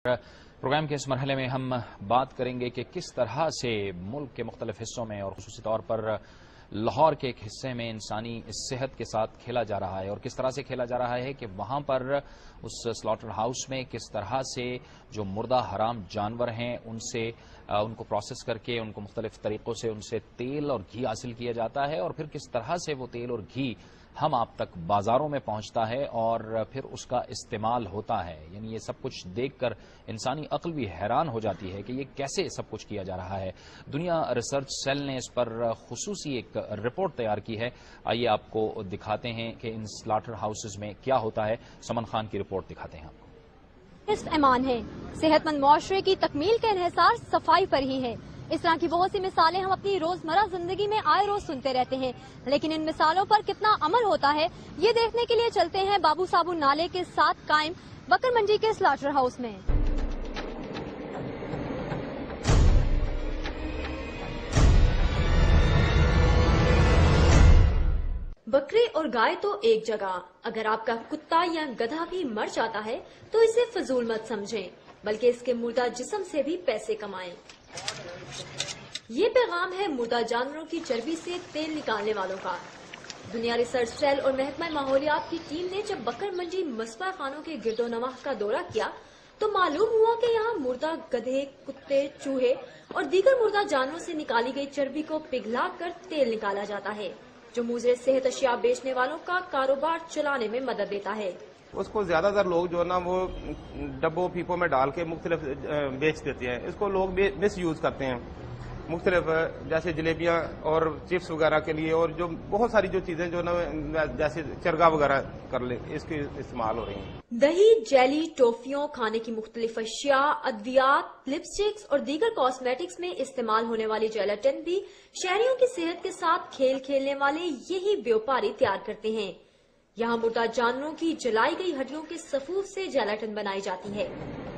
Programme کے اس مرحلے میں ہم بات کریں گے کہ کس طرح سے ملک کے مختلف حصوں میں اور خصوصی طور پر لاہور کے ایک حصے میں انسانی صحت کے ساتھ کھیلا جا رہا ہے، اور کس طرح سے کھیلا جا رہا ہے کہ وہاں پر اس سلاٹر ہاؤس میں کس طرح سے جو مردہ حرام جانور ہیں ان کو پروسیس کر کے ان کو مختلف طریقوں سے ان سے تیل اور گھی حاصل کیا جاتا ہے، اور پھر کس طرح سے وہ تیل اور گھی ہم آپ تک بازاروں میں پہنچتا ہے اور پھر اس کا استعمال ہوتا ہے۔ یعنی یہ سب کچھ دیکھ کر انسانی عقل بھی حیران ہو جاتی ہے کہ یہ کیسے سب کچھ کیا جا رہا ہے۔ دنیا ریسرچ سیل نے اس پر خصوصی ایک رپورٹ تیار کی ہے، آئیے آپ کو دکھاتے ہیں کہ ان سلاٹر ہاؤسز میں کیا ہوتا ہے۔ سمن خان کی رپورٹ دکھاتے ہیں آپ کو۔ نصف ایمان ہے، صحت مند معاشرے کی تکمیل کا انحصار صفائی پر ہی ہے۔ اس طرح کی بہت سی مثالیں ہم اپنی روزمرہ زندگی میں آئے روز سنتے رہتے ہیں، لیکن ان مثالوں پر کتنا عمل ہوتا ہے یہ دیکھنے کے لیے چلتے ہیں بابو صابو نالے کے ساتھ قائم بکر منڈی کے سلاٹر ہاؤس میں۔ بکرے اور گائے تو ایک جگہ، اگر آپ کا کتا یا گدھا بھی مر جاتا ہے تو اسے فضول مت سمجھیں، بلکہ اس کے مردہ جسم سے بھی پیسے کمائیں۔ یہ پیغام ہے مردہ جانوروں کی چربی سے تیل نکالنے والوں کا۔ دنیا ریسرچ سیل اور محکمہ ماحولیات کی ٹیم نے جب بکر منڈی مصفا خانوں کے گرد و نواح کا دورہ کیا تو معلوم ہوا کہ یہاں مردہ گدھے، کتے، چوہے اور دیگر مردہ جانوروں سے نکالی گئی چربی کو پگھلا کر تیل نکالا جاتا ہے، جو مضر صحت اشیاء بیچنے والوں کا کاروبار چلانے میں مدد دیتا ہے۔ اس کو زیادہ تر لوگ جو ہے نا وہ ڈبوں پیپوں میں ڈال کے مختلف بیچ دیتے ہیں۔ اس کو لوگ مس یوز کرتے ہیں مختلف، جیسے جلیبیاں اور چپس وغیرہ کے لیے، اور جو بہت ساری جو چیزیں جو نا جیسے چرگا وغیرہ کر لے اس کے استعمال ہو رہی ہیں۔ دہی، جیلی، ٹوفیوں، کھانے کی مختلف اشیاء، ادویات، لپسٹکس اور دیگر کاسمیٹکس میں استعمال ہونے والی جیلاٹن بھی شہریوں کی صحت کے ساتھ کھیل کھیلنے والے یہی بیوپاری تیار کرتے ہیں۔ یہاں مردہ جانوروں کی جلائی گئی ہڈیوں کے صفوف سے جیلاٹن بنائی جاتی ہے۔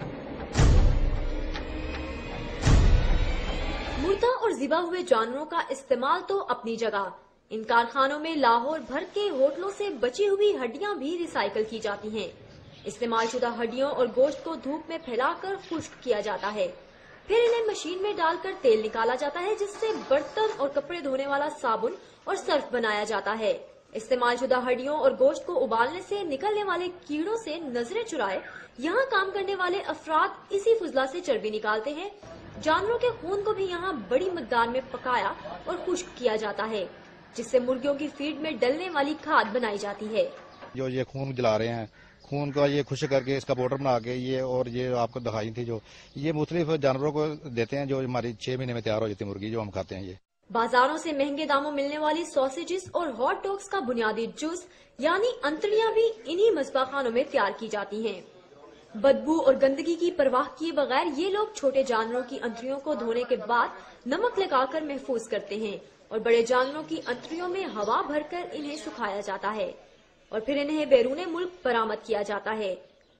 مردہ اور ذبح ہوئے جانوروں کا استعمال تو اپنی جگہ، ان کارخانوں میں لاہور بھر کے ہوٹلوں سے بچی ہوئی ہڈیاں بھی ریسائیکل کی جاتی ہیں۔ استعمال شدہ ہڈیوں اور گوشت کو دھوپ میں پھیلا کر خشک کیا جاتا ہے، پھر انہیں مشین میں ڈال کر تیل نکالا جاتا ہے جس سے برتن اور کپڑے دھونے والا صابن اور سرف بنایا جاتا ہے۔ استعمال شدہ ہڈیوں اور گوشت کو ابالنے سے نکلنے والے کیڑوں سے نظریں چرائے یہاں کام کرنے والے افراد اسی فضلہ سے چربی نکالتے ہیں۔ جانوروں کے خون کو بھی یہاں بڑی مقدار میں پکایا اور خشک کیا جاتا ہے، جس سے مرغیوں کی فیڈ میں ڈلنے والی کھاد بنائی جاتی ہے۔ جو یہ خون جلا رہے ہیں، خون کا یہ خشک کر کے اس کا پاؤڈر بنا کے یہ، اور یہ آپ کو دکھائی تھی جو یہ مختلف جانوروں کو دیتے ہیں، جو ہماری 6 مہینے میں تیار ہو جاتی ہے مرغی جو ہم کھاتے ہیں۔ یہ بازاروں سے مہنگے داموں ملنے والی سوسیجز اور ہاٹ ڈاگز کا بنیادی جز یعنی انتڑیاں بھی انہی مصفا خانوں میں تیار کی جاتی ہیں۔ بدبو اور گندگی کی پرواہ کیے بغیر یہ لوگ چھوٹے جانوروں کی انتڑیوں کو دھونے کے بعد نمک لگا کر محفوظ کرتے ہیں، اور بڑے جانوروں کی انتڑیوں میں ہوا بھر کر انہیں سکھایا جاتا ہے، اور پھر انہیں بیرون ملک برآمد کیا جاتا ہے۔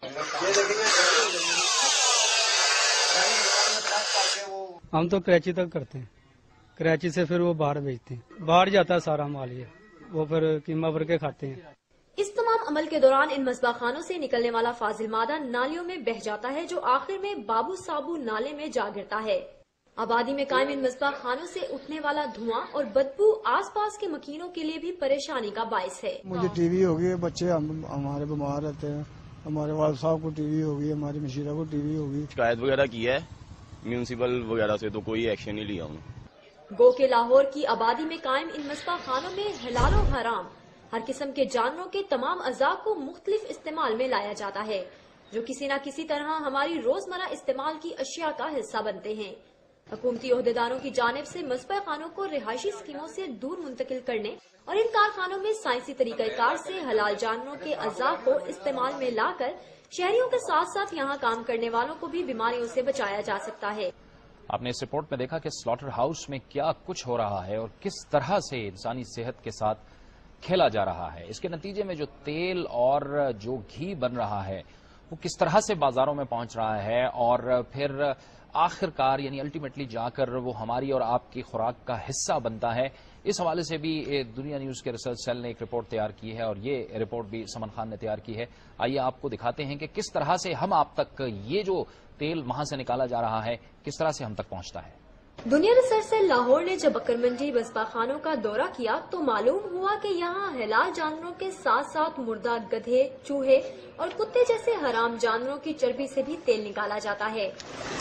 ہم تو کراچی تک کرتے ہیں، کراچی سے پھر وہ باہر بھیجتے ہیں، باہر جاتا ہے سارا مال، یہ وہ پھر قیمہ بھر کے کھاتے ہیں۔ اس تمام عمل کے دوران ان مصباح خانوں سے نکلنے والا فاضل مادہ نالیوں میں بہہ جاتا ہے، جو آخر میں بابو صابو نالے میں جا گرتا ہے۔ آبادی میں قائم ان مصباح خانوں سے اٹھنے والا دھواں اور بدبو آس پاس کے مکینوں کے لیے بھی پریشانی کا باعث ہے۔ مجھے ٹی وی ہو گئی، بچے ہمارے بیمار رہتے ہیں، ہمارے والد صاحب کو ٹی وی ہوگی، ہماری مشیرہ کو ٹی وی ہوگی۔ شکایت وغیرہ کی ہے میونسپل وغیرہ سے تو کوئی ایکشن نہیں لیا انہوں نے۔ گو کہ لاہور کی آبادی میں قائم ان مصباح خانوں میں حلال و حرام ہر قسم کے جانوروں کے تمام اعضاء کو مختلف استعمال میں لایا جاتا ہے، جو کسی نہ کسی طرح ہماری روزمرہ استعمال کی اشیاء کا حصہ بنتے ہیں۔ حکومتی عہدیداروں کی جانب سے مصباح خانوں کو رہائشی اسکیموں سے دور منتقل کرنے اور ان کارخانوں میں سائنسی طریقہ کار سے حلال جانوروں کے اعضاء کو استعمال میں لا کر شہریوں کے ساتھ ساتھ یہاں کام کرنے والوں کو بھی بیماریوں سے بچایا جا سکتا ہے۔ آپ نے اس رپورٹ میں دیکھا کہ سلاٹر ہاؤس میں کیا کچھ ہو رہا ہے اور کس طرح سے انسانی صحت کے ساتھ کھیلا جا رہا ہے۔ اس کے نتیجے میں جو تیل اور جو گھی بن رہا ہے وہ کس طرح سے بازاروں میں پہنچ رہا ہے اور پھر آخر کار یعنی الٹیمیٹلی جا کر وہ ہماری اور آپ کی خوراک کا حصہ بنتا ہے، اس حوالے سے بھی دنیا نیوز کے ریسرچ سیل نے ایک رپورٹ تیار کی ہے اور یہ رپورٹ بھی سمن خان نے تیار کی ہے۔ آئیے آپ کو دکھاتے ہیں کہ کس طرح سے ہم آپ تک یہ جو تیل وہاں سے نکالا جا رہا ہے کس طرح سے ہم تک پہنچتا ہے۔ دنیا ریسرچ سیل لاہور نے جب بکر منڈی مذبح خانوں کا دورہ کیا تو معلوم ہوا کہ یہاں حلال جانوروں کے ساتھ ساتھ مردہ گدھے، چوہے اور کتے جیسے حرام جانوروں کی چربی سے بھی تیل نکالا جاتا ہے،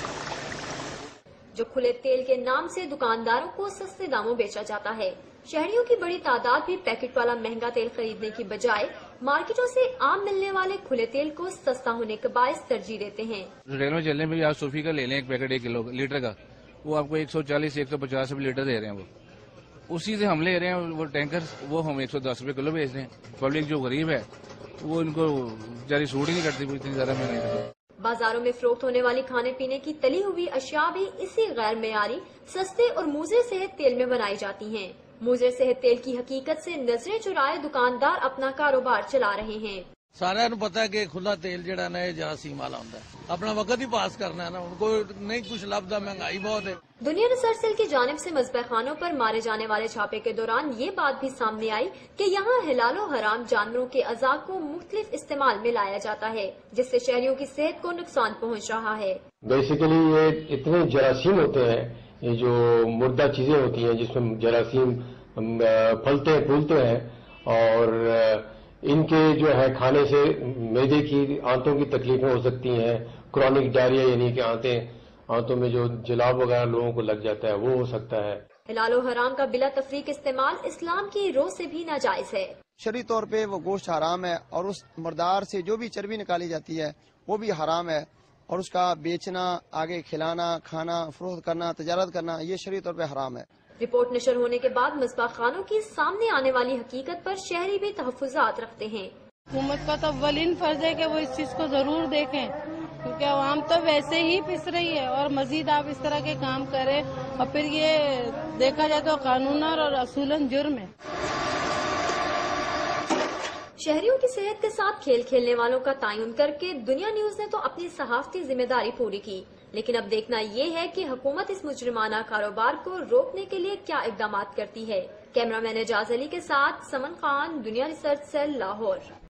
جو کھلے تیل کے نام سے دکانداروں کو سستے داموں بیچا جاتا ہے۔ شہریوں کی بڑی تعداد بھی پیکٹ والا مہنگا تیل خریدنے کی بجائے مارکیٹوں سے عام ملنے والے کھلے تیل کو سستا ہونے کے باعث ترجیح دیتے ہیں۔ ریل میں چلنے میں آپ صوفی کا لے لیں ایک پیکٹ 1 کلو لیٹر کا، وہ آپ کو 140 150 روپے لیٹر دے رہے ہیں، وہ اسی سے ہم لے رہے ہیں وہ ٹینکر، وہ ہم 110 روپے کلو بیچ رہے ہیں۔ پبلک جو غریب ہے وہ ان کو جاری سوٹ ہی نہیں کرتی اتنی زیادہ مہنگائی۔ بازاروں میں فروخت ہونے والی کھانے پینے کی تلی ہوئی اشیاء بھی اسی غیر معیاری، سستے اور مضر صحت تیل میں بنائی جاتی ہیں۔ مضر صحت تیل کی حقیقت سے نظریں چرائے دکاندار اپنا کاروبار چلا رہے ہیں۔ سارا پتا ہے کہ کھلا تیل جڑا نا جراثیم والا ہوتا ہے، اپنا وقت ہی پاس کرنا ہے نا، ان کو نہیں کچھ لبدا، مہنگائی بہت ہے۔ دنیا ریسرچ سیل کی جانب سے مذبح خانوں پر مارے جانے والے چھاپے کے دوران یہ بات بھی سامنے آئی کہ یہاں حلال و حرام جانوروں کے اعضاء کو مختلف استعمال میں لایا جاتا ہے، جس سے شہریوں کی صحت کو نقصان پہنچ رہا ہے۔ بیسیکلی یہ اتنے جراثیم ہوتے ہیں، یہ جو مردہ چیزیں ہوتی ہیں جس میں جراثیم پھلتے ہیں پھولتے ہیں، اور ان کے جو ہے کھانے سے معدے کی آنتوں کی تکلیفیں ہو سکتی ہیں، کرونک ڈائریا یعنی کہ آنتوں میں جو جلاب وغیرہ لوگوں کو لگ جاتا ہے وہ ہو سکتا ہے۔ حلال و حرام کا بلا تفریق استعمال اسلام کی روح سے بھی ناجائز ہے۔ شرعی طور پہ وہ گوشت حرام ہے، اور اس مردار سے جو بھی چربی نکالی جاتی ہے وہ بھی حرام ہے، اور اس کا بیچنا، آگے کھلانا، کھانا، فروخت کرنا، تجارت کرنا، یہ شرعی طور پہ حرام ہے۔ رپورٹ نشر ہونے کے بعد مذبح خانوں کی سامنے آنے والی حقیقت پر شہری بھی تحفظات رکھتے ہیں۔ حکومت کا تو اولین فرض ہے کہ وہ اس چیز کو ضرور دیکھیں، کیونکہ عوام تو ویسے ہی پس رہی ہے، اور مزید آپ اس طرح کے کام کریں اور پھر یہ دیکھا جائے تو قانوناً اور اصولاً جرم ہے۔ شہریوں کی صحت کے ساتھ کھیل کھیلنے والوں کا تعین کر کے دنیا نیوز نے تو اپنی صحافتی ذمہ داری پوری کی، لیکن اب دیکھنا یہ ہے کہ حکومت اس مجرمانہ کاروبار کو روکنے کے لیے کیا اقدامات کرتی ہے۔ کیمرہ مین اعجاز علی کے ساتھ سمن خان، دنیا ریسرچ سیل، لاہور۔